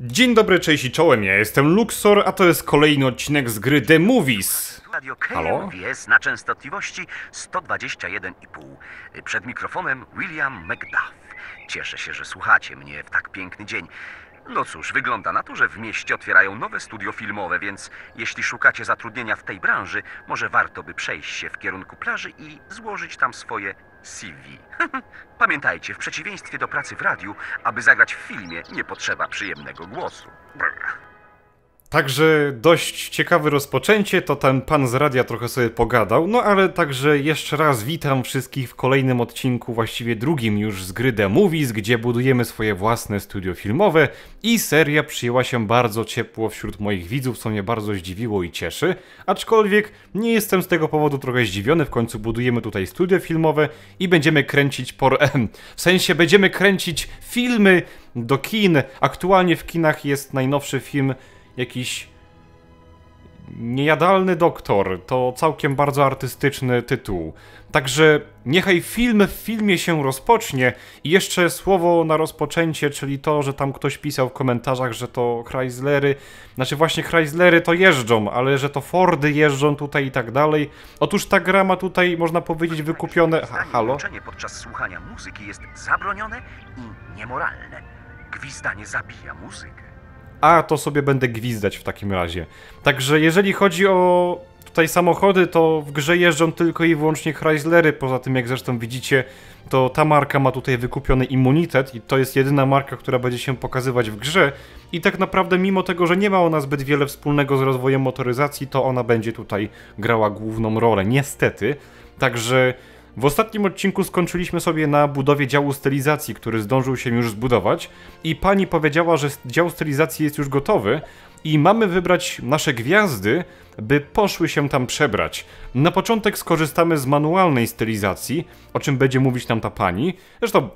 Dzień dobry, cześć i czołem, ja jestem Luxor, a to jest kolejny odcinek z gry The Movies. Radio Halo? KLWS na częstotliwości 121,5. Przed mikrofonem William McDuff. Cieszę się, że słuchacie mnie w tak piękny dzień. No cóż, wygląda na to, że w mieście otwierają nowe studio filmowe, więc jeśli szukacie zatrudnienia w tej branży, może warto by przejść się w kierunku plaży i złożyć tam swoje CV. Pamiętajcie, w przeciwieństwie do pracy w radiu, aby zagrać w filmie, nie potrzeba przyjemnego głosu. Brr. Także dość ciekawe rozpoczęcie, to ten pan z radia trochę sobie pogadał, no ale także jeszcze raz witam wszystkich w kolejnym odcinku, właściwie drugim już z gry The Movies, gdzie budujemy swoje własne studio filmowe i seria przyjęła się bardzo ciepło wśród moich widzów, co mnie bardzo zdziwiło i cieszy, aczkolwiek nie jestem z tego powodu trochę zdziwiony, w końcu budujemy tutaj studio filmowe i będziemy kręcić w sensie będziemy kręcić filmy do kin. Aktualnie w kinach jest najnowszy film jakiś Niejadalny doktor, to całkiem bardzo artystyczny tytuł. Także niechaj film w filmie się rozpocznie i jeszcze słowo na rozpoczęcie, czyli to, że tam ktoś pisał w komentarzach, że to Chryslery, znaczy właśnie Chryslery to jeżdżą, ale że to Fordy jeżdżą tutaj i tak dalej. Otóż ta gra ma tutaj, można powiedzieć, wykupione... Halo? Gwizdanie podczas słuchania muzyki jest zabronione i niemoralne. Gwizdanie zabija muzykę. A, to sobie będę gwizdać w takim razie. Także jeżeli chodzi o tutaj samochody, to w grze jeżdżą tylko i wyłącznie Chryslery. Poza tym, jak zresztą widzicie, to ta marka ma tutaj wykupiony immunitet i to jest jedyna marka, która będzie się pokazywać w grze. I tak naprawdę, mimo tego, że nie ma ona zbyt wiele wspólnego z rozwojem motoryzacji, to ona będzie tutaj grała główną rolę. Niestety. Także... W ostatnim odcinku skończyliśmy sobie na budowie działu stylizacji, który zdążył się już zbudować i pani powiedziała, że dział stylizacji jest już gotowy i mamy wybrać nasze gwiazdy, by poszły się tam przebrać. Na początek skorzystamy z manualnej stylizacji, o czym będzie mówić nam ta pani. Zresztą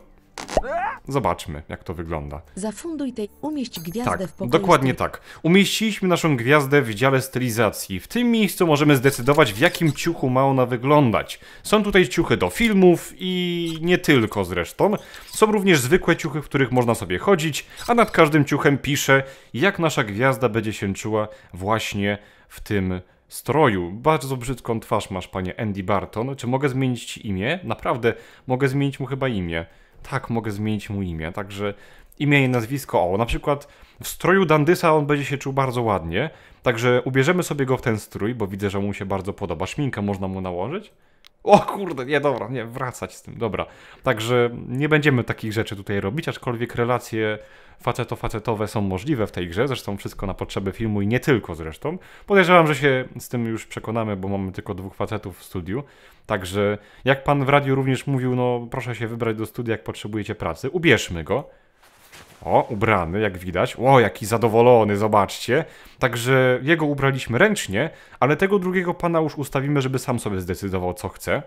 zobaczmy, jak to wygląda. Zafunduj tej, umieść gwiazdę Tak, w pokoju. dokładnie tak. Umieściliśmy naszą gwiazdę w dziale stylizacji. W tym miejscu możemy zdecydować, w jakim ciuchu ma ona wyglądać. Są tutaj ciuchy do filmów i nie tylko zresztą. Są również zwykłe ciuchy, w których można sobie chodzić, a nad każdym ciuchem pisze, jak nasza gwiazda będzie się czuła właśnie w tym stroju. Bardzo brzydką twarz masz, panie Andy Barton. Czy mogę zmienić ci imię? Naprawdę, mogę zmienić mu chyba imię. Tak, mogę zmienić mu imię, także imię i nazwisko, o, na przykład w stroju Dandysa on będzie się czuł bardzo ładnie, także ubierzemy sobie go w ten strój, bo widzę, że mu się bardzo podoba. Szminkę można mu nałożyć? O kurde, nie, dobra, nie, wracać z tym, dobra. Także nie będziemy takich rzeczy tutaj robić, aczkolwiek relacje faceto-facetowe są możliwe w tej grze, zresztą wszystko na potrzeby filmu i nie tylko zresztą. Podejrzewam, że się z tym już przekonamy, bo mamy tylko 2 facetów w studiu. Także jak pan w radiu również mówił, no proszę się wybrać do studia, jak potrzebujecie pracy, ubierzmy go. O, ubrany, jak widać. O, jaki zadowolony, zobaczcie. Także jego ubraliśmy ręcznie, ale tego drugiego pana już ustawimy, żeby sam sobie zdecydował, co chce.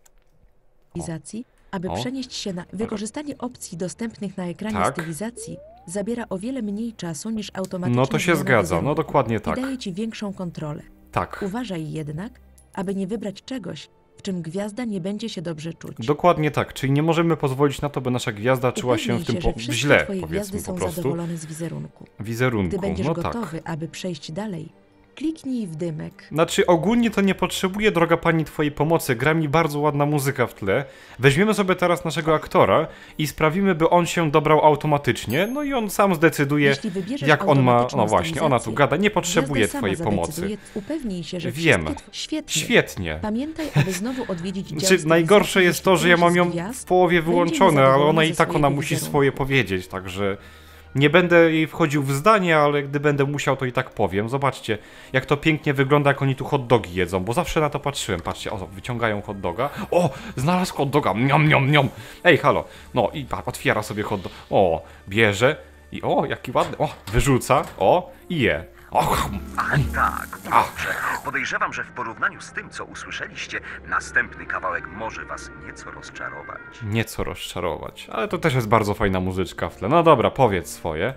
Stylizacji, aby O. przenieść się na wykorzystanie opcji dostępnych na ekranie Tak. stylizacji, zabiera o wiele mniej czasu niż automatyczna No to się zmiana zgadza, no wizerunku dokładnie tak. I daje ci większą kontrolę. Tak. Uważaj jednak, aby nie wybrać czegoś, w czym gwiazda nie będzie się dobrze czuć. Dokładnie tak, czyli nie możemy pozwolić na to, by nasza gwiazda czuła się w Upewnij tym że wszystkie źle, twoje powiedzmy gwiazdy po są prostu. zadowolone z wizerunku. Wizerunku, Gdy będziesz no gotowy, tak. aby przejść dalej, kliknij w dymek. Znaczy ogólnie to nie potrzebuję, droga pani, twojej pomocy, gra mi bardzo ładna muzyka w tle. Weźmiemy sobie teraz naszego aktora i sprawimy, by on się dobrał automatycznie, no i on sam zdecyduje, Jeśli wybierzesz jak on ma... automatyczną No właśnie, ona tu stylizację, gada, nie potrzebuje gwiazda sama twojej pomocy. zadecyduje. Upewnij się, że Wiem. wszystkie Świetnie. Świetnie. Pamiętaj, aby znowu odwiedzić dział Znaczy, najgorsze stylizacji, jest to, że ja jeśli mam ją któryś z w gwiazd połowie będzie wyłączone, ale ona niezadowolona i ze tak ona swojego musi wizerunku. swoje powiedzieć, także nie będę jej wchodził w zdanie, ale gdy będę musiał, to i tak powiem. Zobaczcie, jak to pięknie wygląda, jak oni tu hot dogi jedzą, bo zawsze na to patrzyłem. Patrzcie, o, wyciągają hot doga. O, znalazł hot doga, niam, niam, niam. Ej, halo, no i otwiera sobie hot dog. O, bierze i o, jaki ładny, o, wyrzuca, o, i je. O, Ach tak, dobrze. Podejrzewam, że w porównaniu z tym, co usłyszeliście, następny kawałek może was nieco rozczarować. nieco rozczarować, ale to też jest bardzo fajna muzyczka w tle. No dobra, powiedz swoje.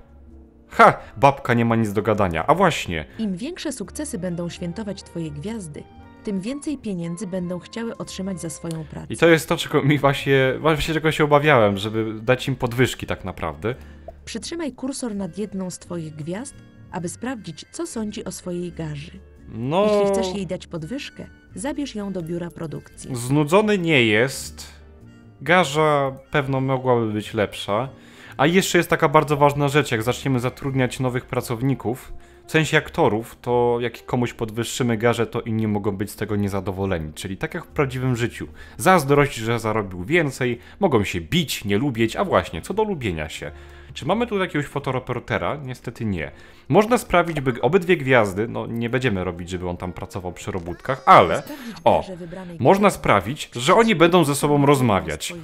Ha, babka nie ma nic do gadania, a właśnie. Im większe sukcesy będą świętować twoje gwiazdy, tym więcej pieniędzy będą chciały otrzymać za swoją pracę. I to jest to, czego mi właśnie czego się obawiałem, żeby dać im podwyżki tak naprawdę. Przytrzymaj kursor nad jedną z twoich gwiazd, aby sprawdzić, co sądzi o swojej garzy. No... Jeśli chcesz jej dać podwyżkę, zabierz ją do biura produkcji. Znudzony nie jest. Garza pewno mogłaby być lepsza. A jeszcze jest taka bardzo ważna rzecz, jak zaczniemy zatrudniać nowych pracowników, w sensie aktorów, to jak komuś podwyższymy garzę, to inni mogą być z tego niezadowoleni. Czyli tak jak w prawdziwym życiu. Zazdrość, że zarobił więcej, mogą się bić, nie lubić, a właśnie, co do lubienia się. Czy mamy tu jakiegoś fotoreportera? Niestety nie. Można sprawić, by obydwie gwiazdy, no nie będziemy robić, żeby on tam pracował przy robótkach, ale można sprawić, że oni będą ze sobą rozmawiać.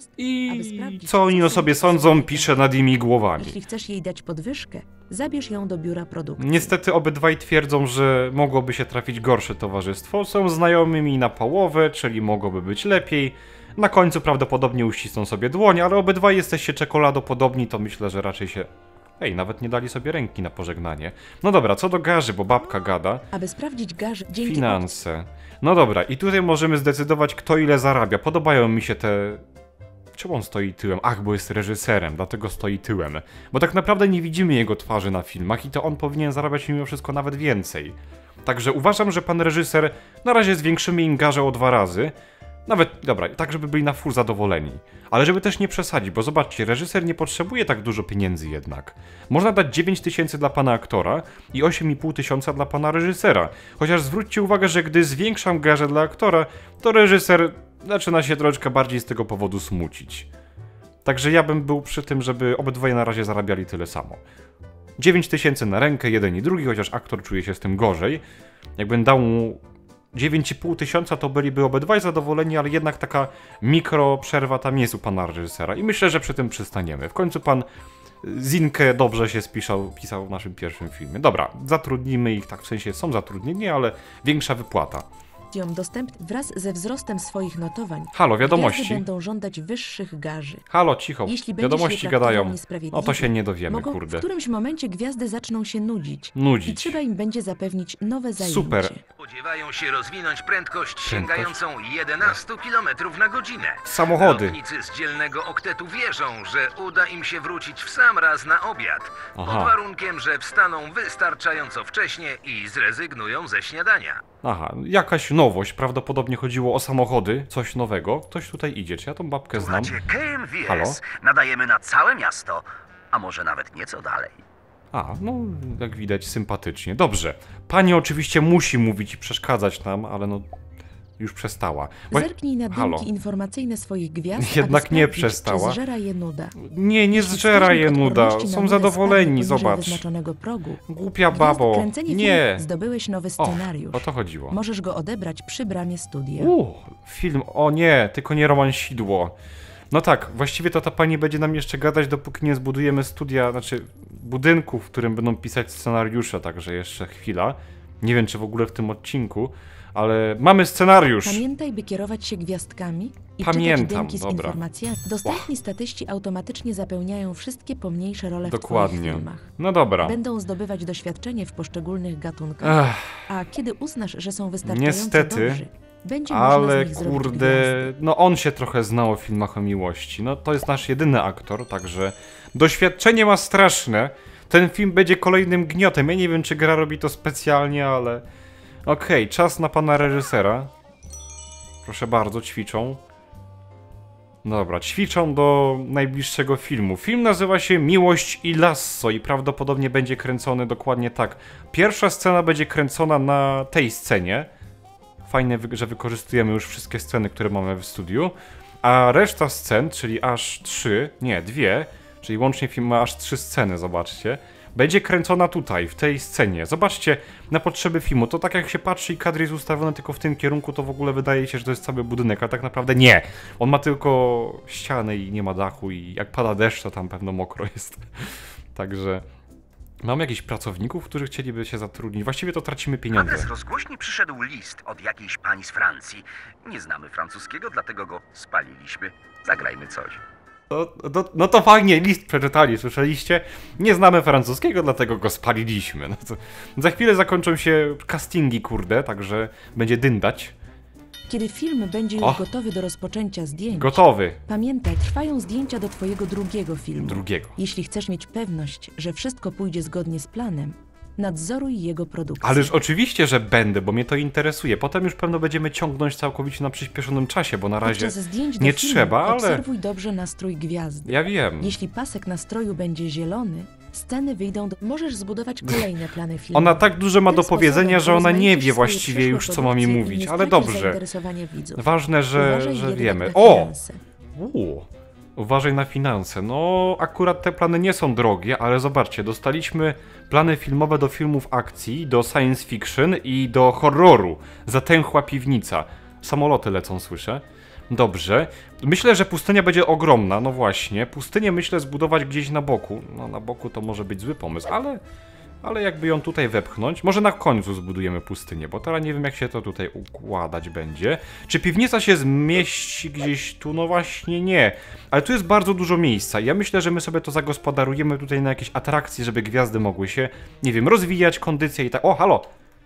I co oni o sobie sądzą, pisze nad nimi głowami. Jeśli chcesz jej dać podwyżkę, zabierz ją do biura produkcji. Niestety obydwaj twierdzą, że mogłoby się trafić gorsze towarzystwo. Są znajomymi na połowę, czyli mogłoby być lepiej. Na końcu prawdopodobnie uścisną sobie dłoń, ale obydwaj jesteście czekoladopodobni, to myślę, że raczej się... Ej, nawet nie dali sobie ręki na pożegnanie. No dobra, co do garzy, bo babka gada. Aby sprawdzić garzę, dzięki... Finanse. No dobra, i tutaj możemy zdecydować, kto ile zarabia. Podobają mi się te... Czemu on stoi tyłem? Ach, bo jest reżyserem, dlatego stoi tyłem. Bo tak naprawdę nie widzimy jego twarzy na filmach i to on powinien zarabiać mimo wszystko nawet więcej. Także uważam, że pan reżyser na razie zwiększymy im garzę o 2 razy. Nawet, dobra, tak żeby byli na full zadowoleni. Ale żeby też nie przesadzić, bo zobaczcie, reżyser nie potrzebuje tak dużo pieniędzy jednak. Można dać 9000 dla pana aktora i 8500 dla pana reżysera. Chociaż zwróćcie uwagę, że gdy zwiększam garzę dla aktora, to reżyser zaczyna się troszeczkę bardziej z tego powodu smucić. Także ja bym był przy tym, żeby obydwoje na razie zarabiali tyle samo. 9000 na rękę, jeden i drugi, chociaż aktor czuje się z tym gorzej. Jakbym dał mu 9500, to byliby obydwaj zadowoleni, ale jednak taka mikro przerwa tam jest u pana reżysera i myślę, że przy tym przystaniemy. W końcu pan Zinke dobrze się pisał w naszym pierwszym filmie. Dobra, zatrudnimy ich, tak w sensie są zatrudnieni, ale większa wypłata. Dostępny wraz ze wzrostem swoich notowań. Halo, wiadomości. Gwiazdy będą żądać wyższych garzy. Halo, cicho. Jeśli Wiadomości gadają. No to się nie dowiemy, w kurde. W którymś momencie gwiazdy zaczną się nudzić. I trzeba im będzie zapewnić nowe zajęcie. Super. Spodziewają się rozwinąć prędkość sięgającą 11 km na godzinę. Samochody. Lotnicy z dzielnego oktetu wierzą, że uda im się wrócić w sam raz na obiad. Aha. Pod warunkiem, że wstaną wystarczająco wcześnie i zrezygnują ze śniadania. Aha, jakaś nowość, prawdopodobnie chodziło o samochody, coś nowego. Ktoś tutaj idzie, czy ja tą babkę znam? KMWS Halo? nadajemy na całe miasto, a może nawet nieco dalej. A, no jak widać sympatycznie. Dobrze, pani oczywiście musi mówić i przeszkadzać nam, ale no już przestała. Zerknij na dymki informacyjne swoich gwiazd, jednak nie przestała. Czy zżera je nuda. Nie zżera je nuda, są zadowoleni, zobacz. Progu. Głupia babo, nie. Zdobyłeś nowy scenariusz. O to chodziło. Możesz go odebrać przy bramie studia. Film, o nie, tylko nie Roman Sidło. No tak, właściwie to ta pani będzie nam jeszcze gadać, dopóki nie zbudujemy studia, znaczy budynku, w którym będą pisać scenariusze, także jeszcze chwila. Nie wiem, czy w ogóle w tym odcinku, ale mamy scenariusz. Pamiętaj, by kierować się gwiazdkami i Pamiętam, czytać dymki z dobra. informacjami. Dostępni statyści automatycznie zapełniają wszystkie pomniejsze role Dokładnie. w twoich filmach. No dobra. Będą zdobywać doświadczenie w poszczególnych gatunkach, a kiedy uznasz, że są wystarczająco Niestety, dobrzy, będzie można ale z nich zrobić kurde, gwiazdy. no on się trochę znał o filmach o miłości. No to jest nasz jedyny aktor, także doświadczenie ma straszne. Ten film będzie kolejnym gniotem. Ja nie wiem, czy gra robi to specjalnie, ale... Okej, czas na pana reżysera. Proszę bardzo, ćwiczą. Dobra, ćwiczą do najbliższego filmu. Film nazywa się Miłość i Lasso i prawdopodobnie będzie kręcony dokładnie tak. Pierwsza scena będzie kręcona na tej scenie. Fajne, że wykorzystujemy już wszystkie sceny, które mamy w studiu. A reszta scen, czyli aż 3, nie, 2, czyli łącznie film ma aż 3 sceny, zobaczcie. Będzie kręcona tutaj, w tej scenie. Zobaczcie, na potrzeby filmu, to tak jak się patrzy i kadr jest ustawiony tylko w tym kierunku, to w ogóle wydaje się, że to jest cały budynek, ale tak naprawdę nie. On ma tylko ściany i nie ma dachu i jak pada deszcz, to tam pewno mokro jest. Także mam jakichś pracowników, którzy chcieliby się zatrudnić. Właściwie to tracimy pieniądze. Adres rozgłośni przyszedł list od jakiejś pani z Francji. Nie znamy francuskiego, dlatego go spaliliśmy. Zagrajmy coś. No to fajnie, list przeczytali, słyszeliście? Nie znamy francuskiego, dlatego go spaliliśmy. No to za chwilę zakończą się castingi, kurde, także będzie dyndać. Kiedy film będzie już gotowy do rozpoczęcia zdjęć, Gotowy. pamiętaj, trwają zdjęcia do twojego drugiego filmu. Drugiego. Jeśli chcesz mieć pewność, że wszystko pójdzie zgodnie z planem, nadzoruj jego produkcję. Ależ oczywiście, że będę, bo mnie to interesuje. Potem już pewno będziemy ciągnąć całkowicie na przyspieszonym czasie, bo na razie Podczas zdjęć do nie filmu trzeba, ale obserwuj dobrze nastrój gwiazdy. ja wiem. Jeśli pasek nastroju będzie zielony, sceny wyjdą możesz zbudować kolejne plany filmowe. Ona tak dużo ma Tym do powiedzenia, sposobem że ona nie rozmaicisz wie swoje właściwie przyszłe już, co ma mi produkcje i mówić, nie ale stracisz dobrze. zainteresowania widzów. Ważne, że Uważaj jednak wiemy. na O! finanse. Uważaj na finanse. No, akurat te plany nie są drogie, ale zobaczcie, dostaliśmy plany filmowe do filmów akcji, do science fiction i do horroru. Zatęchła piwnica. Samoloty lecą, słyszę. Dobrze. Myślę, że pustynia będzie ogromna, no właśnie. Pustynię myślę zbudować gdzieś na boku. No, na boku to może być zły pomysł, ale jakby ją tutaj wepchnąć, może na końcu zbudujemy pustynię, bo teraz nie wiem, jak się to tutaj układać będzie. Czy piwnica się zmieści gdzieś tu? No właśnie nie. Ale tu jest bardzo dużo miejsca. Ja myślę, że my sobie to zagospodarujemy tutaj na jakieś atrakcje, żeby gwiazdy mogły się, nie wiem, rozwijać, kondycję i tak. O, halo!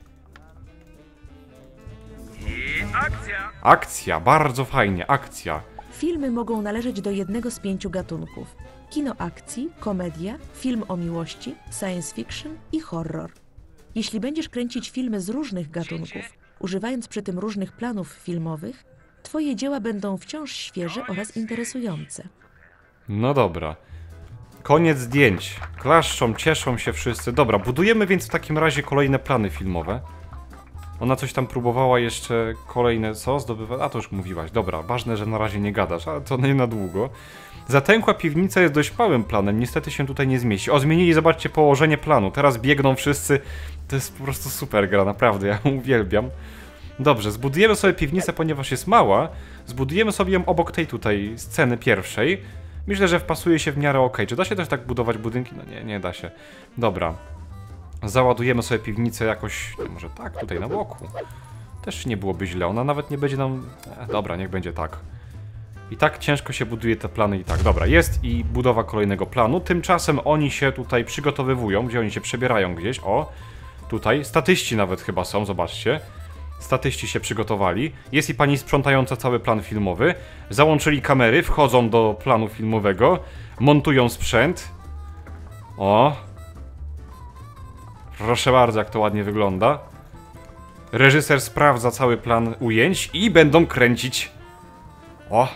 I akcja! Akcja, bardzo fajnie, akcja. Filmy mogą należeć do jednego z 5 gatunków: kino akcji, komedia, film o miłości, science fiction i horror. Jeśli będziesz kręcić filmy z różnych gatunków, używając przy tym różnych planów filmowych, twoje dzieła będą wciąż świeże oraz interesujące. No dobra. Koniec zdjęć. Klaszczą, cieszą się wszyscy. Dobra, budujemy więc w takim razie kolejne plany filmowe. Ona coś tam próbowała jeszcze kolejne, co? Zdobywać? A to już mówiłaś. Dobra, ważne, że na razie nie gadasz, ale to nie na długo. Zatęchła piwnica jest dość małym planem, niestety się tutaj nie zmieści. O, zmienili, zobaczcie, położenie planu. Teraz biegną wszyscy. To jest po prostu super gra, naprawdę, ja ją uwielbiam. Dobrze, zbudujemy sobie piwnicę, ponieważ jest mała. Zbudujemy sobie ją obok tej tutaj sceny pierwszej. Myślę, że wpasuje się w miarę ok. Czy da się też tak budować budynki? No nie, nie da się. Dobra. Załadujemy sobie piwnicę jakoś, może tak, tutaj na boku. Też nie byłoby źle, ona nawet nie będzie nam... dobra, niech będzie tak. I tak ciężko się buduje te plany i tak. Dobra, jest i budowa kolejnego planu. Tymczasem oni się tutaj przygotowywują, gdzie oni się przebierają gdzieś. O, tutaj. Statyści nawet chyba są, zobaczcie. Statyści się przygotowali. Jest i pani sprzątająca cały plan filmowy. Załączyli kamery, wchodzą do planu filmowego. Montują sprzęt. O. Proszę bardzo, jak to ładnie wygląda. Reżyser sprawdza cały plan ujęć i będą kręcić. O.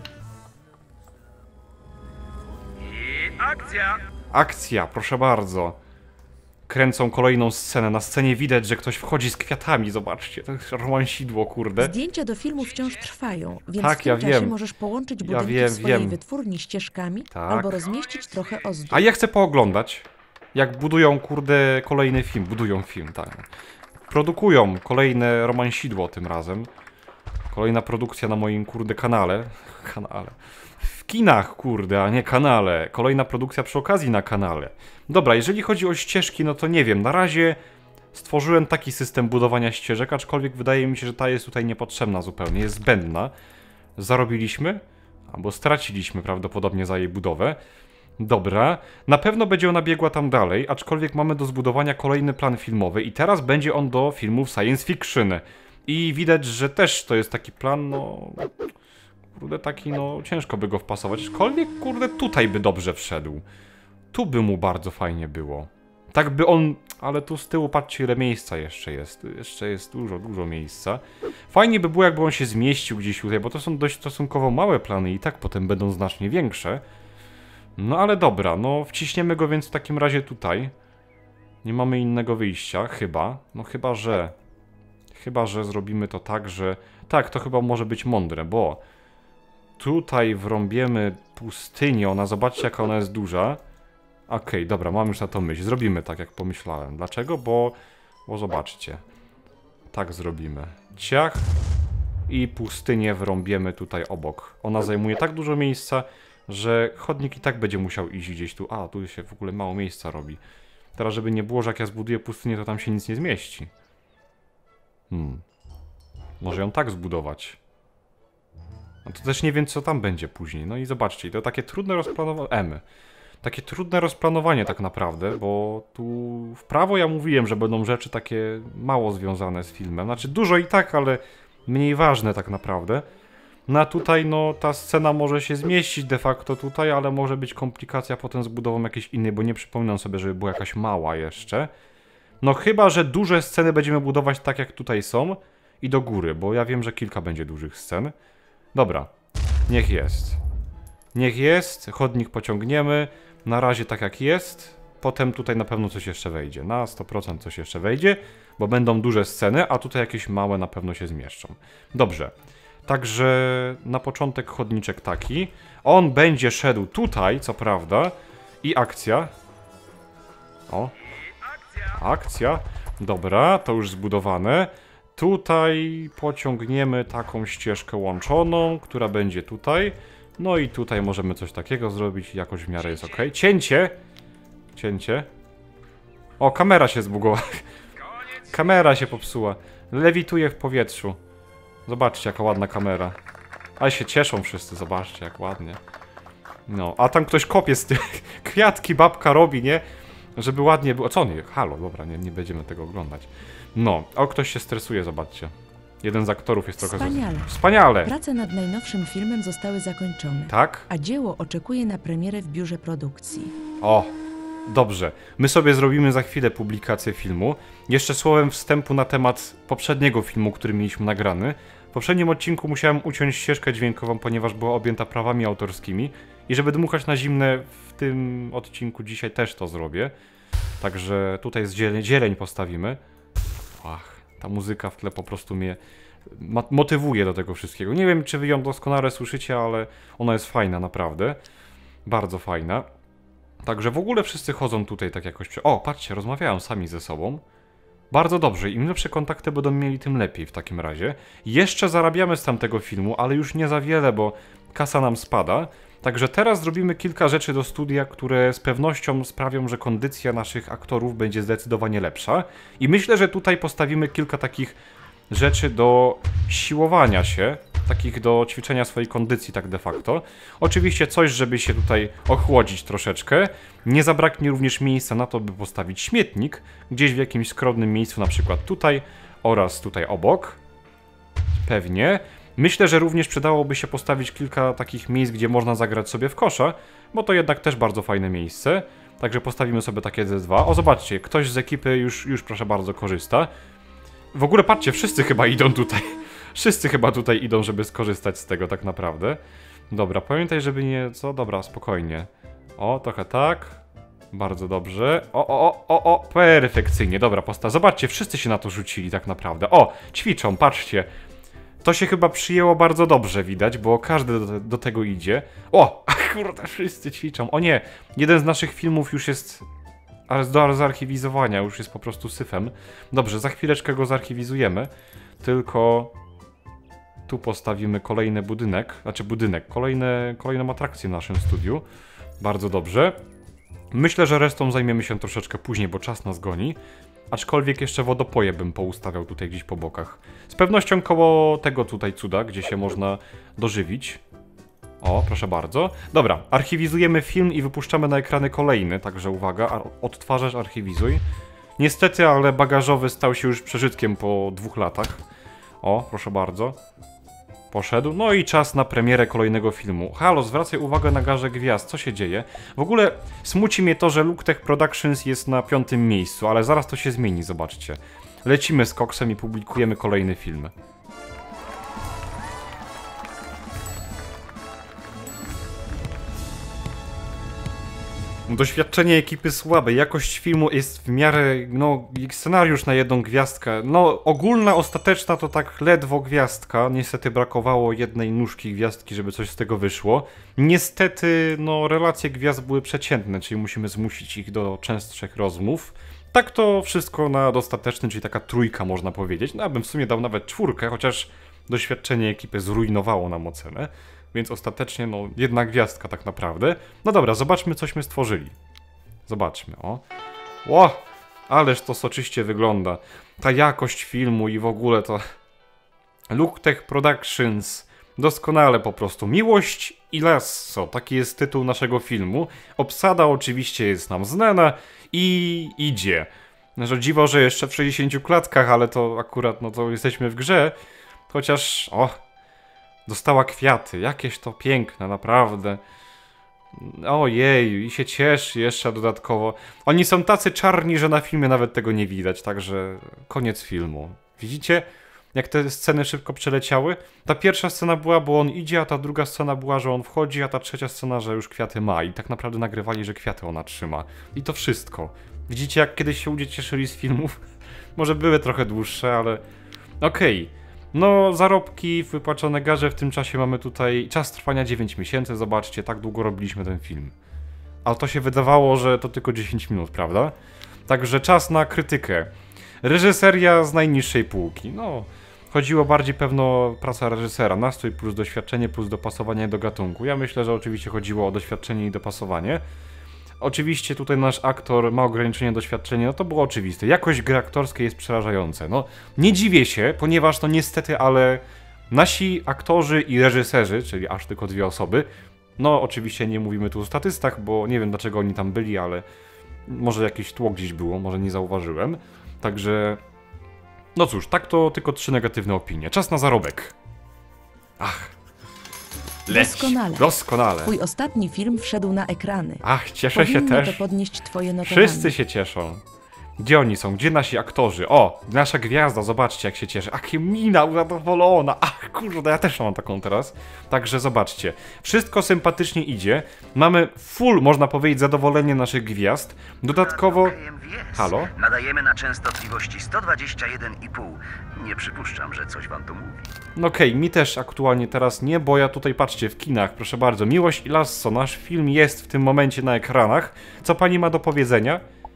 I akcja! Akcja, proszę bardzo. Kręcą kolejną scenę. Na scenie widać, że ktoś wchodzi z kwiatami. Zobaczcie, to jest romansidło, kurde. Zdjęcia do filmu wciąż trwają, więc Tak, w tym ja czasie wiem. możesz połączyć budynki wiem, w swojej wiem. wytwórni ścieżkami Tak. albo rozmieścić trochę ozdób. A ja chcę pooglądać, jak budują, kurde, kolejny film. Budują film, tak. Produkują kolejne romansidło tym razem. Kolejna produkcja na moim, kurde, kanale. W kinach, kurde, a nie kanale. Kolejna produkcja przy okazji na kanale. Dobra, jeżeli chodzi o ścieżki, no to nie wiem. Na razie stworzyłem taki system budowania ścieżek, aczkolwiek wydaje mi się, że ta jest tutaj niepotrzebna zupełnie. Jest zbędna. Zarobiliśmy, albo straciliśmy prawdopodobnie za jej budowę. Dobra, na pewno będzie ona biegła tam dalej, aczkolwiek mamy do zbudowania kolejny plan filmowy i teraz będzie on do filmów science fiction. I widać, że też to jest taki plan, no... Kurde, taki, no, ciężko by go wpasować, aczkolwiek, kurde, tutaj by dobrze wszedł. Tu by mu bardzo fajnie było. Tak by on... Ale tu z tyłu, patrzcie, ile miejsca jeszcze jest. Jeszcze jest dużo miejsca. Fajnie by było, jakby on się zmieścił gdzieś tutaj, bo to są dość stosunkowo małe plany i tak potem będą znacznie większe. No ale dobra, no wciśniemy go więc w takim razie tutaj. Nie mamy innego wyjścia, chyba. No chyba, że... Chyba, że zrobimy to tak, że... Tak, to chyba może być mądre, bo... Tutaj wrąbiemy pustynię, ona, zobaczcie, jaka ona jest duża. Okej, dobra, mam już na to myśl. Zrobimy tak, jak pomyślałem. Dlaczego? Bo zobaczcie. Tak zrobimy. Ciach. I pustynię wrąbiemy tutaj obok. Ona zajmuje tak dużo miejsca, że chodnik i tak będzie musiał iść gdzieś tu. A, tu się w ogóle mało miejsca robi. Teraz, żeby nie było, że jak ja zbuduję pustynię, to tam się nic nie zmieści. Może ją tak zbudować. No to też nie wiem, co tam będzie później. No i zobaczcie, to takie trudne rozplanowanie. Takie trudne rozplanowanie tak naprawdę, bo tu w prawo ja mówiłem, że będą rzeczy takie mało związane z filmem. Znaczy dużo i tak, ale mniej ważne tak naprawdę. No a tutaj no ta scena może się zmieścić de facto tutaj, ale może być komplikacja potem z budową jakiejś innej, bo nie przypominam sobie, żeby była jakaś mała jeszcze. No chyba, że duże sceny będziemy budować tak jak tutaj są i do góry, bo ja wiem, że kilka będzie dużych scen. Dobra, niech jest. Niech jest, chodnik pociągniemy, na razie tak jak jest. Potem tutaj na pewno coś jeszcze wejdzie, na 100% coś jeszcze wejdzie, bo będą duże sceny, a tutaj jakieś małe na pewno się zmieszczą. Dobrze. Także na początek chodniczek taki. On będzie szedł tutaj, co prawda. I akcja. O. Akcja. Dobra, to już zbudowane. Tutaj pociągniemy taką ścieżkę łączoną, która będzie tutaj. No i tutaj możemy coś takiego zrobić. Jakoś w miarę jest ok. Cięcie. Cięcie. O, kamera się zbugowała. Kamera się popsuła. Lewituje w powietrzu. Zobaczcie, jaka ładna kamera. Ale się cieszą wszyscy, zobaczcie, jak ładnie. No, a tam ktoś kopie z tych kwiatki, babka robi, nie? Żeby ładnie było. Co nie? Halo, dobra, nie będziemy tego oglądać. No, o, ktoś się stresuje, zobaczcie. Jeden z aktorów jest trochę... Wspaniale. Wspaniale! Prace nad najnowszym filmem zostały zakończone, Tak? a dzieło oczekuje na premierę w biurze produkcji. O, dobrze. My sobie zrobimy za chwilę publikację filmu. Jeszcze słowem wstępu na temat poprzedniego filmu, który mieliśmy nagrany. W poprzednim odcinku musiałem uciąć ścieżkę dźwiękową, ponieważ była objęta prawami autorskimi. I żeby dmuchać na zimne, w tym odcinku dzisiaj też to zrobię. Także tutaj jest zieleń postawimy. Ach, ta muzyka w tle po prostu mnie motywuje do tego wszystkiego. Nie wiem, czy wy ją doskonale słyszycie, ale ona jest fajna, naprawdę. Bardzo fajna. Także w ogóle wszyscy chodzą tutaj tak jakoś... O, patrzcie, rozmawiają sami ze sobą. Bardzo dobrze, im lepsze kontakty będą mieli, tym lepiej w takim razie. Jeszcze zarabiamy z tamtego filmu, ale już nie za wiele, bo kasa nam spada. Także teraz zrobimy kilka rzeczy do studia, które z pewnością sprawią, że kondycja naszych aktorów będzie zdecydowanie lepsza. I myślę, że tutaj postawimy kilka takich rzeczy do siłowania się, takich do ćwiczenia swojej kondycji tak de facto. Oczywiście coś, żeby się tutaj ochłodzić troszeczkę. Nie zabraknie również miejsca na to, by postawić śmietnik gdzieś w jakimś skromnym miejscu, na przykład tutaj oraz tutaj obok. Pewnie. Myślę, że również przydałoby się postawić kilka takich miejsc, gdzie można zagrać sobie w kosza, bo to jednak też bardzo fajne miejsce. Także postawimy sobie takie dwa. O, zobaczcie, ktoś z ekipy już proszę bardzo korzysta. W ogóle patrzcie, wszyscy chyba idą tutaj. Wszyscy chyba tutaj idą, żeby skorzystać z tego tak naprawdę. Dobra, pamiętaj, żeby nie... Co? Dobra, spokojnie. O, trochę tak. Bardzo dobrze. O, perfekcyjnie. Dobra, zobaczcie, wszyscy się na to rzucili tak naprawdę. O, ćwiczą, patrzcie. To się chyba przyjęło bardzo dobrze, widać, bo każdy do tego idzie. O, kurde, wszyscy ćwiczą. O nie, jeden z naszych filmów już jest do zarchiwizowania, już jest po prostu syfem. Dobrze, za chwileczkę go zarchiwizujemy. Tylko tu postawimy kolejny budynek, kolejną atrakcję w naszym studiu. Bardzo dobrze. Myślę, że resztą zajmiemy się troszeczkę później, bo czas nas goni. Aczkolwiek jeszcze wodopoje bym poustawiał tutaj gdzieś po bokach. Z pewnością koło tego tutaj cuda, gdzie się można dożywić. O, proszę bardzo. Dobra, archiwizujemy film i wypuszczamy na ekrany kolejny, także uwaga, odtwarzasz, archiwizuj. Niestety, ale bagażowy stał się już przeżytkiem po 2 latach. O, proszę bardzo. Poszedł. No i czas na premierę kolejnego filmu. Halo, zwracaj uwagę na Garze Gwiazd. Co się dzieje? W ogóle smuci mnie to, że LukeTech Productions jest na 5. miejscu, ale zaraz to się zmieni, zobaczcie. Lecimy z koksem i publikujemy kolejny film. Doświadczenie ekipy słabe, jakość filmu jest w miarę, no, scenariusz na 1 gwiazdkę, no, ogólna, ostateczna to tak ledwo gwiazdka, niestety brakowało jednej nóżki gwiazdki, żeby coś z tego wyszło. Niestety, no, relacje gwiazd były przeciętne, czyli musimy zmusić ich do częstszych rozmów. Tak to wszystko na dostateczny, czyli taka 3 można powiedzieć, no, ja bym w sumie dał nawet 4, chociaż doświadczenie ekipy zrujnowało nam ocenę. Więc ostatecznie, no, 1 gwiazdka tak naprawdę. No dobra, zobaczmy, cośmy stworzyli. Zobaczmy, o. Ło! Ależ to soczyście wygląda. Ta jakość filmu i w ogóle to... LukeTech Productions. Doskonale po prostu. Miłość i lasso. Taki jest tytuł naszego filmu. Obsada oczywiście jest nam znana i idzie. Że dziwo, że jeszcze w 60 klatkach, ale to akurat, no to jesteśmy w grze. Chociaż, dostała kwiaty. Jakieś to piękne, naprawdę. Ojej, i się cieszy jeszcze dodatkowo. Oni są tacy czarni, że na filmie nawet tego nie widać, także koniec filmu. Widzicie, jak te sceny szybko przeleciały? Ta pierwsza scena była, bo on idzie, a ta druga scena była, że on wchodzi, a ta trzecia scena, że już kwiaty ma. I tak naprawdę nagrywali, że kwiaty ona trzyma. I to wszystko. Widzicie, jak kiedyś się ludzie cieszyli z filmów? Może były trochę dłuższe, ale... Okej. No, zarobki, wypłacone garze, w tym czasie mamy tutaj czas trwania 9 miesięcy, zobaczcie, tak długo robiliśmy ten film. A to się wydawało, że to tylko 10 minut, prawda? Także czas na krytykę. Reżyseria z najniższej półki, no... Chodziło bardziej pewno praca reżysera, nastrój plus doświadczenie plus dopasowanie do gatunku. Ja myślę, że oczywiście chodziło o doświadczenie i dopasowanie. Oczywiście tutaj nasz aktor ma ograniczenie doświadczenia, no to było oczywiste. Jakość gry aktorskiej jest przerażająca. No, nie dziwię się, ponieważ no niestety, ale nasi aktorzy i reżyserzy, czyli aż tylko 2 osoby, no oczywiście nie mówimy tu o statystach, bo nie wiem dlaczego oni tam byli, ale może jakieś tło gdzieś było, może nie zauważyłem. Także, no cóż, tak to tylko 3 negatywne opinie. Czas na zarobek. Ach. Leć. Doskonale. Doskonale. Twój ostatni film wszedł na ekrany. Ach, cieszę się Powinno też. to podnieść twoje notowanie. Wszyscy się cieszą. Gdzie oni są? Gdzie nasi aktorzy? O, nasza gwiazda, zobaczcie jak się cieszy. Ach, mina zadowolona. Ach, kurde, ja też mam taką teraz. Także zobaczcie. Wszystko sympatycznie idzie. Mamy full, można powiedzieć, zadowolenie naszych gwiazd. Dodatkowo... Halo? Nadajemy na częstotliwości 121,5. Nie przypuszczam, że coś wam to mówi. No okej, mi też aktualnie teraz nie, bo ja tutaj, patrzcie, w kinach, proszę bardzo, Miłość i Lasso, nasz film jest w tym momencie na ekranach. Co pani ma do powiedzenia?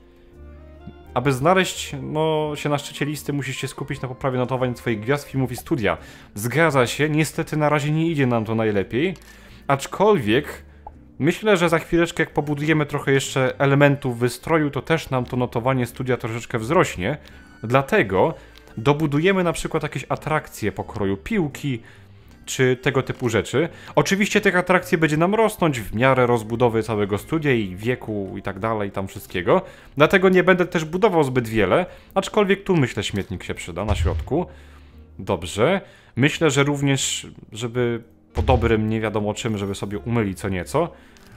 Aby znaleźć się na szczycie listy, musisz się skupić na poprawie notowań twoich gwiazd, filmów i studia. Zgadza się, niestety na razie nie idzie nam to najlepiej, aczkolwiek myślę, że za chwileczkę jak pobudujemy trochę jeszcze elementów wystroju, to też nam to notowanie studia troszeczkę wzrośnie, dlatego dobudujemy na przykład jakieś atrakcje pokroju piłki, czy tego typu rzeczy. Oczywiście tych atrakcji będzie nam rosnąć w miarę rozbudowy całego studia i wieku i tak dalej, tam wszystkiego. Dlatego nie będę też budował zbyt wiele, aczkolwiek tu myślę śmietnik się przyda na środku. Dobrze. Myślę, że również, żeby po dobrym nie wiadomo czym, żeby sobie umylić co nieco.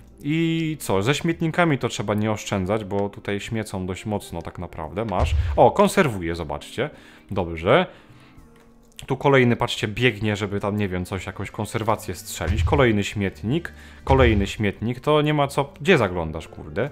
I co, ze śmietnikami to trzeba nie oszczędzać, bo tutaj śmiecą dość mocno tak naprawdę. Masz. O, konserwuję, zobaczcie. Dobrze. Tu kolejny, patrzcie, biegnie, żeby tam, nie wiem, coś, jakąś konserwację strzelić. Kolejny śmietnik, to nie ma co... Gdzie zaglądasz, kurde?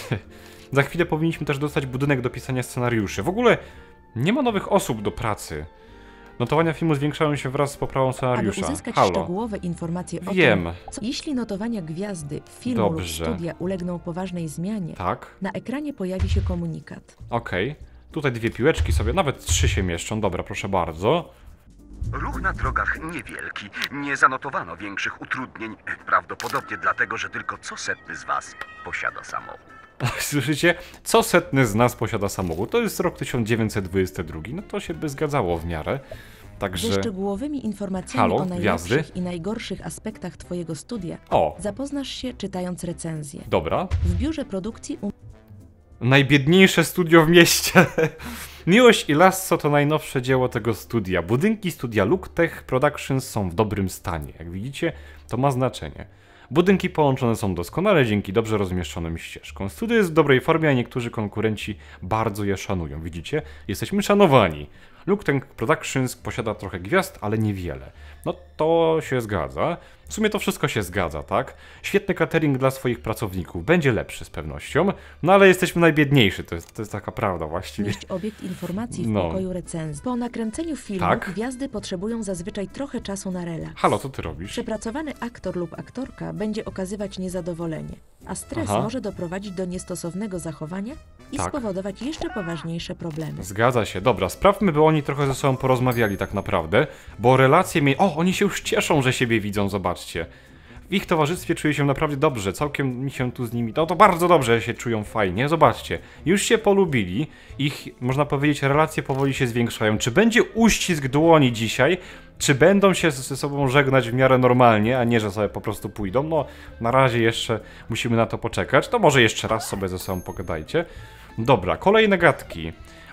Za chwilę powinniśmy też dostać budynek do pisania scenariuszy. W ogóle nie ma nowych osób do pracy. Notowania filmu zwiększają się wraz z poprawą scenariusza. Aby uzyskać Halo. szczegółowe informacje o Wiem. tym, jeśli notowania gwiazdy, filmu Dobrze. lub studia ulegną poważnej zmianie, Tak, na ekranie pojawi się komunikat. okej. Tutaj 2 piłeczki sobie, nawet 3 się mieszczą. Dobra, proszę bardzo. Ruch na drogach niewielki. Nie zanotowano większych utrudnień. Prawdopodobnie dlatego, że tylko co 100 z was posiada samochód. Słyszycie? Co 100 z nas posiada samochód? To jest rok 1922. No to się by zgadzało w miarę. Także... Ze szczegółowymi informacjami Halo, o najlepszych gwiazdy? i najgorszych aspektach twojego studia O, zapoznasz się czytając recenzję. dobra. W biurze produkcji Najbiedniejsze studio w mieście. Miłość i Lasso to najnowsze dzieło tego studia. Budynki studia LookTech Productions są w dobrym stanie. Jak widzicie, to ma znaczenie. Budynki połączone są doskonale dzięki dobrze rozmieszczonym ścieżkom. Studio jest w dobrej formie, a niektórzy konkurenci bardzo je szanują. Widzicie? Jesteśmy szanowani. LookTech Productions posiada trochę gwiazd, ale niewiele. No to się zgadza. W sumie to wszystko się zgadza, tak? Świetny catering dla swoich pracowników. Będzie lepszy z pewnością. No ale jesteśmy najbiedniejsi. To jest taka prawda właściwie. mieść obiekt informacji w No. pokoju recenzji. Po nakręceniu filmu Tak. gwiazdy potrzebują zazwyczaj trochę czasu na relaks. Halo, co ty robisz? Przepracowany aktor lub aktorka będzie okazywać niezadowolenie, a stres Aha. może doprowadzić do niestosownego zachowania i Tak. spowodować jeszcze poważniejsze problemy. Zgadza się. Dobra, sprawmy, by oni trochę ze sobą porozmawiali tak naprawdę, bo relacje mieli... O, oni się już cieszą, że siebie widzą, zobaczcie. W ich towarzystwie czuję się naprawdę dobrze, całkiem mi się tu z nimi... No to bardzo dobrze się czują fajnie, zobaczcie. Już się polubili, ich, można powiedzieć, relacje powoli się zwiększają. Czy będzie uścisk dłoni dzisiaj? Czy będą się ze sobą żegnać w miarę normalnie, a nie, że sobie po prostu pójdą? No, na razie jeszcze musimy na to poczekać. To może jeszcze raz sobie ze sobą pogadajcie. Dobra, kolejne gadki.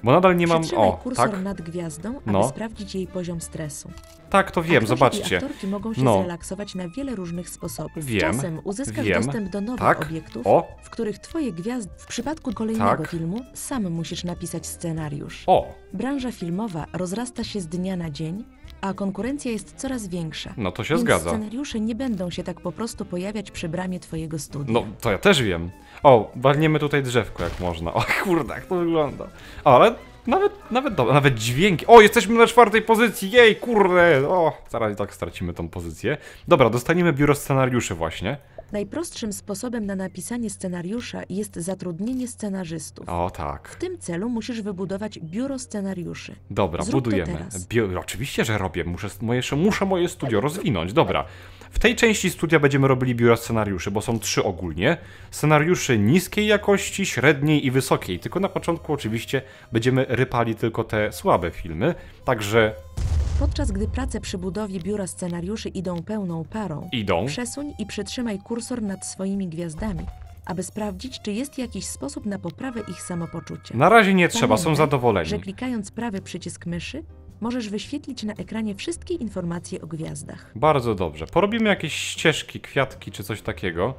Bo nadal nie mam... Przytrzymaj O, kursor tak? nad gwiazdą, aby No. sprawdzić jej poziom stresu. Tak, to wiem, Aktorzy zobaczcie. I aktorki mogą się No. zrelaksować na wiele różnych sposobów. Wiem, Czasem uzyskasz wiem. dostęp do nowych Tak. obiektów, O. w których twoje gwiazdy... W przypadku kolejnego Tak. filmu sam musisz napisać scenariusz. O, Branża filmowa rozrasta się z dnia na dzień, a konkurencja jest coraz większa. no to się Więc zgadza. scenariusze nie będą się tak po prostu pojawiać przy bramie twojego studia. No, to ja też wiem. O, walniemy tutaj drzewko jak można. O kurde, jak to wygląda. O, ale nawet dźwięki. O, jesteśmy na 4. pozycji, jej, kurde. O, zaraz i tak stracimy tą pozycję. Dobra, dostaniemy biuro scenariuszy właśnie. Najprostszym sposobem na napisanie scenariusza jest zatrudnienie scenarzystów. O, tak. W tym celu musisz wybudować biuro scenariuszy. Dobra, Zrób to budujemy. teraz. Oczywiście, że robię. Muszę moje studio rozwinąć. Dobra. W tej części studia będziemy robili biura scenariuszy, bo są 3 ogólnie. Scenariuszy niskiej jakości, średniej i wysokiej. Tylko na początku oczywiście będziemy rypali tylko te słabe filmy. Także Podczas gdy prace przy budowie biura scenariuszy idą pełną parą, idą. przesuń i przytrzymaj kursor nad swoimi gwiazdami, aby sprawdzić, czy jest jakiś sposób na poprawę ich samopoczucia. Na razie nie trzeba, są Pamiętaj, zadowoleni. że klikając prawy przycisk myszy, możesz wyświetlić na ekranie wszystkie informacje o gwiazdach. Bardzo dobrze. Porobimy jakieś ścieżki, kwiatki czy coś takiego.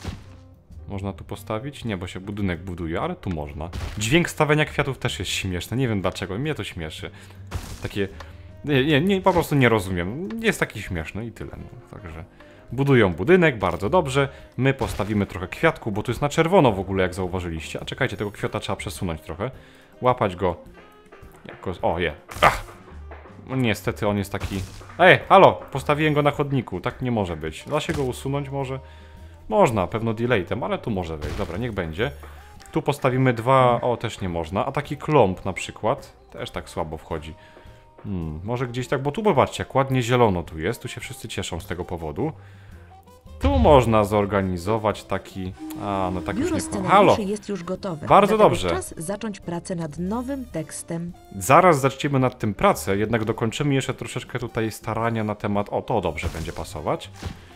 Można tu postawić? Nie, bo się budynek buduje, ale tu można. Dźwięk stawiania kwiatów też jest śmieszny. Nie wiem dlaczego, mnie to śmieszy. Takie... Nie, po prostu nie rozumiem. Jest taki śmieszny i tyle. No. Także budują budynek, bardzo dobrze. My postawimy trochę kwiatku, bo tu jest na czerwono w ogóle, jak zauważyliście. A czekajcie, tego kwiata trzeba przesunąć trochę. Łapać go. Jakoś... O, je. Ach! No, niestety on jest taki... Ej, halo! Postawiłem go na chodniku. Tak nie może być. Da się go usunąć może? Można, pewno delatem, ale tu może wejść. Dobra, niech będzie. Tu postawimy 2... O, też nie można. A taki klomp na przykład też tak słabo wchodzi. Może gdzieś tak, bo tu popatrzcie, jak ładnie zielono tu jest. Tu się wszyscy cieszą z tego powodu. Tu można zorganizować taki... A, no tak Biuro już nie... Halo! scenariuszy jest już gotowe. Bardzo Dlatego dobrze. Czas zacząć pracę nad nowym tekstem. Zaraz zaczniemy nad tym pracę, jednak dokończymy jeszcze troszeczkę tutaj starania na temat... O, to dobrze będzie pasować.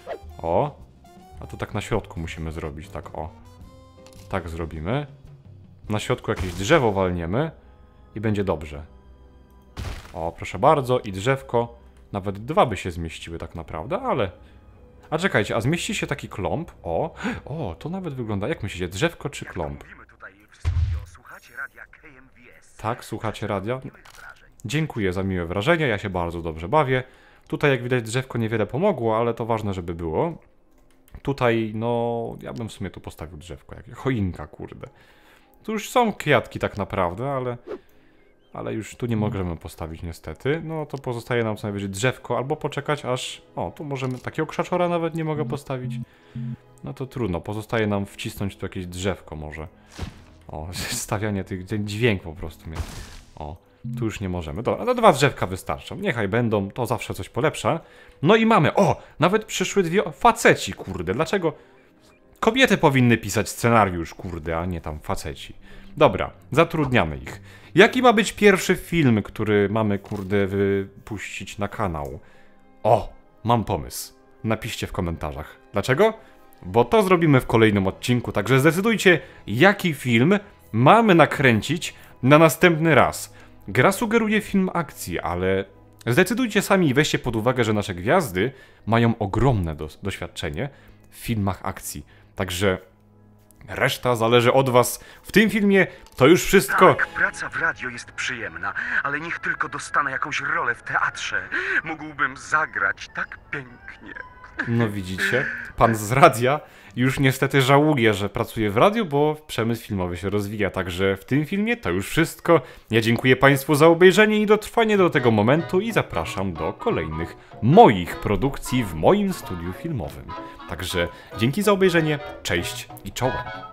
O. A tu tak na środku musimy zrobić, tak o. Tak zrobimy. Na środku jakieś drzewo walniemy i będzie dobrze. O, proszę bardzo, i drzewko. Nawet 2 by się zmieściły tak naprawdę, ale... A czekajcie, a zmieści się taki klomp? O, to nawet wygląda... Jak myślicie, drzewko czy klomp? Mówimy tutaj w studio, słuchacie radia KMWS. Tak, słuchacie radia? Dziękuję za miłe wrażenia, ja się bardzo dobrze bawię. Tutaj jak widać drzewko niewiele pomogło, ale to ważne, żeby było. Tutaj, no, ja bym w sumie tu postawił drzewko, jak choinka, kurde. Tu już są kwiatki tak naprawdę, ale już tu nie możemy postawić niestety. No to pozostaje nam co najwyżej drzewko, albo poczekać aż... O, tu możemy... Takiego krzaczora nawet nie mogę postawić. No to trudno, pozostaje nam wcisnąć tu jakieś drzewko może. O, stawianie tych... Ten dźwięk po prostu mnie... O, tu już nie możemy. Dobra, no 2 drzewka wystarczą. Niechaj będą, to zawsze coś polepsza. No i mamy... O, nawet przyszły 2 faceci, kurde. Dlaczego... Kobiety powinny pisać scenariusz, kurde, a nie tam faceci. Dobra, zatrudniamy ich. Jaki ma być pierwszy film, który mamy, kurde, wypuścić na kanał? O, mam pomysł. Napiszcie w komentarzach. Dlaczego? Bo to zrobimy w kolejnym odcinku, także zdecydujcie, jaki film mamy nakręcić na następny raz. Gra sugeruje film akcji, ale zdecydujcie sami i weźcie pod uwagę, że nasze gwiazdy mają ogromne doświadczenie w filmach akcji. Także reszta zależy od was. W tym filmie to już wszystko. Tak, praca w radio jest przyjemna, ale niech tylko dostanę jakąś rolę w teatrze. Mógłbym zagrać tak pięknie. No widzicie, pan z radia już niestety żałuje, że pracuje w radiu, bo przemysł filmowy się rozwija. Także w tym filmie to już wszystko. Ja dziękuję państwu za obejrzenie i dotrwanie do tego momentu i zapraszam do kolejnych moich produkcji w moim studiu filmowym. Także dzięki za obejrzenie, cześć i czołem.